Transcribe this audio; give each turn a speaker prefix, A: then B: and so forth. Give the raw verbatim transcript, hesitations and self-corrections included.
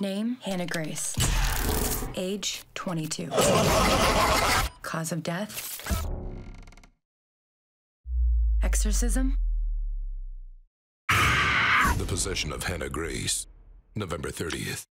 A: Name, Hannah Grace. Age, twenty-two. Cause of death, exorcism.
B: The Possession of Hannah Grace, November thirtieth.